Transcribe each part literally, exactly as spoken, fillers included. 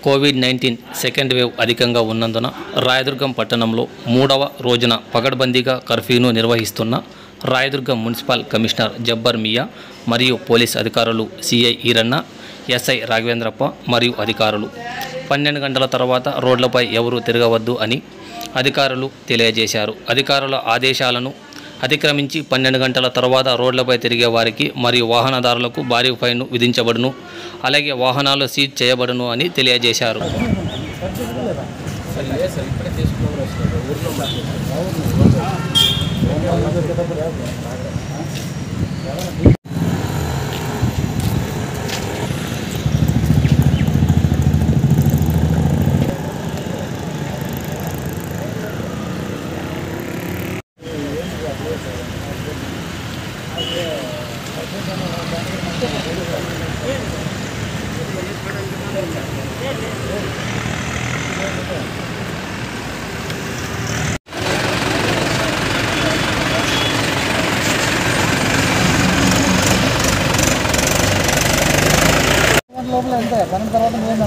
Covid nineteen second wave అధికంగా ఉన్నందున రాయదుర్గం పట్టణంలో మూడవ రోజున పకడ్బందీగా కర్ఫ్యూను నిర్వహిస్తున్న రాయదుర్గం మున్సిపల్ కమిషనర్ జబ్బర్ మియా మరియు పోలీస్ అధికారులు సిఐ ఈరన్న, ఎస్ఐ రాఘవేంద్రప్ప మరియు అధికారులు పన్నెండు గంటల తర్వాత రోడ్లపై ఎవరూ తిరగవద్దు అని అధికారులు తెలియజేశారు. అధికారుల ఆదేశాలను అతిక్రమించి పన్నెండు గంటల తర్వాత రోడ్లపై తిరిగే వారికి మరియు వాహనదారులకు భారీ ఫైన్ విధించబడును, అలాగే వాహనాలు సీజ్ చేయబడును అని తెలియజేశారు. లోపల ఎంత దాని తర్వాత మేము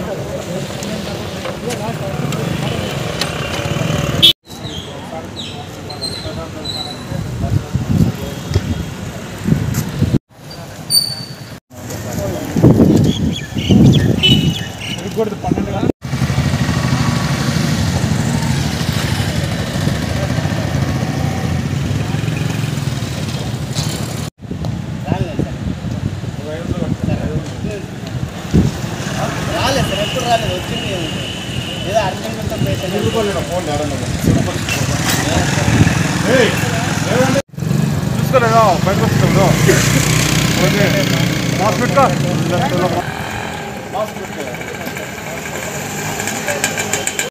కూడా పన్నెండు గంటలు రాలేదు సార్, ఎప్పుడు రాలేదు, వచ్చింది ఏదో అర్జెంట్ పేషెంట్ ఫోన్ చూసుకోలేదా బయట వస్తుందో మాస్క్ పెట్టుకో మాస్క్ పెట్టుకో